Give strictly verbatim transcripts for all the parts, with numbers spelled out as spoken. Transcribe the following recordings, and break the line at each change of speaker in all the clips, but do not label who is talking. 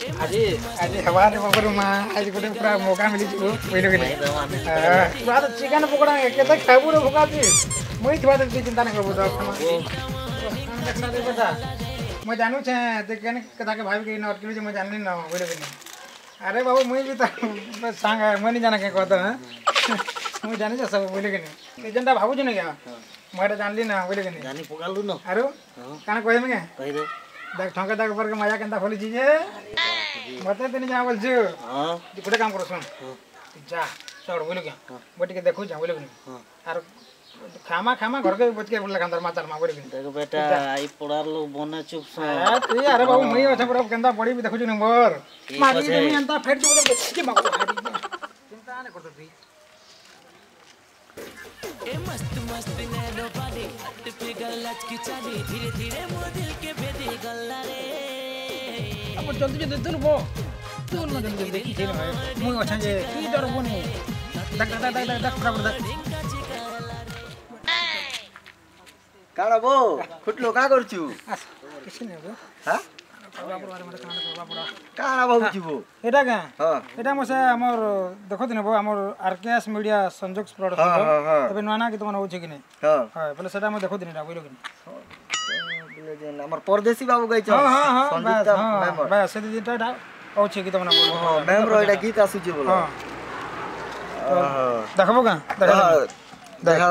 आज आज हमारे बबरू मां आज गोटे पूरा मौका मिली छु पहिलो के हां पूरा तो चिकन पकोड़ा केते खाबू रे भोका छी मुई थवा दे चिंता न करबो तो खाना दे बता मैं जानू छे ते केन कथा के भाभी के नॉट के मैं जाननी न पहिलो के अरे बाबू मुई भी तो सांग मैं नहीं जाना के कहता है मुई जाने छ सब पहिलो के नहीं जेंटा भाबू छ न क्या मैं जानली ना पहिलो के नहीं
जानी पकालू न
आरो काना कहे में
कहि दे
देख ठंका दाग पर के मजा केंता खोली चीजे मते तने जा बोल छु हां गोटे काम करो सुन जा छोड़ बोलो क्या बट के देखो जा बोलो हां आर खामा खामा घर के बच के बोल लगा अंदर मातर मा बोलो
देखो बेटा आई पड़ार लोग बने चुप से
हां तू अरे बाबू मई अच्छा पर केंता बड़ी भी देखो छु नंबर मारी तुम अंता फेट छु बोले के मा चिंता न कर तू
ए मस्त मस्त नैनो पाले हट पे गलच की चाली धीरे धीरे मोर दिल के भेदे गल्ला रे
अब जल्दी जल्दी दूर बो दूर न जल्दी देखी छे भाई मुई अच्छा जे की डर बने दक दक दक दक दक बराबर दक
काड़ा बो खुटलो का करछु
किछ नै बो
हां
बाबू बारे मते कान करबा पड़ा
काड़ा भाबुछु बो
एटा का
हां
एटा मोसे हमर देखो दिने बो हमर आरकेएस मीडिया संजोग प्रोडक्शन तबे नाना के तमन होछ कि नै हां हां पहले सेटा हम देखो दिने बोलो कि
बोले जे हमर परदेसी बाबू गई छ
हां हां हां बस हां बस से दिनटा होछ कि तमन बोलो
हां मैम रो एटा गीत आसु जे बोलो
हां देखबो का देखा
देखा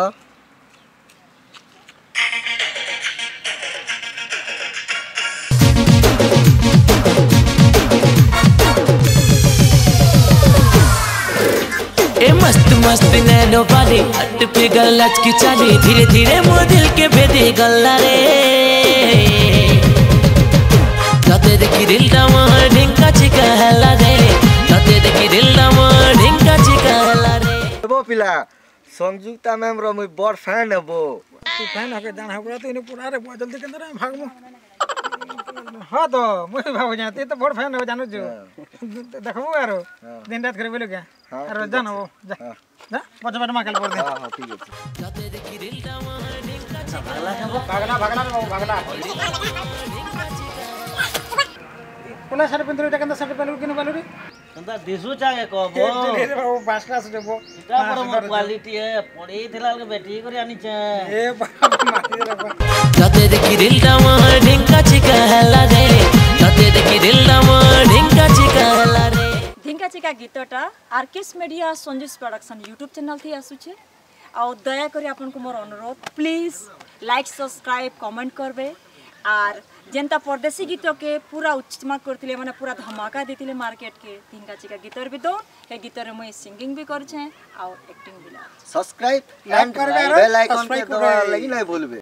ए मस्त मस्त नैनो पाले हट पे गलच की चाली धीरे धीरे मोर दिल के भेदे गल्ला रे जते देखी दिल डामा ढिंका चिका हला रे जते देखी दिल डामा ढिंका चिका हला रे
बो पिला संयुक्ता मैम रो मुई बड़ फैन हबो
तू फैन हके जान हमरा तो इने पूरा रे जल्दी के अंदर भाग मो हां तो मुई भाग जाते तो बड़ फैन हो जानो जो देखबो यारो दिन रात करे बोलो क्या अरे जान वो जा जा पच पच मा कल पर दे
हां हां ठीक है
जते देखी दिल डामा ढिंका चिका
भागना भागना रे बाबू भागना कोना सारे पिंदरो टा कंदा सारे पेलु किने पेलु रे
कंदा दिसु चाहे कहबो
रे बाबू पांच क्लास देबो
इटा पर मोर क्वालिटी है पड़ी थिला के बैठी करी आनी छ
ए बाबा माटी रे
जते देखी दिल डामा ढिंका चिका हला रे जते देखी दिल डामा ढिंका चिका हला रे
ढिंका चिका गीतटा RKS media Sanjog production YouTube channel थी आसु छे आ दया करी आपन को मोर अनुरोध प्लीज लाइक सब्सक्राइब कमेंट करबे आर जेंता परदेसी गीत के पूरा उच्चमा करथिले माने पूरा धमाका देथिले मार्केट के ढिंका चिका गीतर भी दो हे गीतर में सिंगिंग भी कर छे और एक्टिंग भी ला
सब्सक्राइब एंड बेल आइकन के दबा लगी नहीं भूलबे।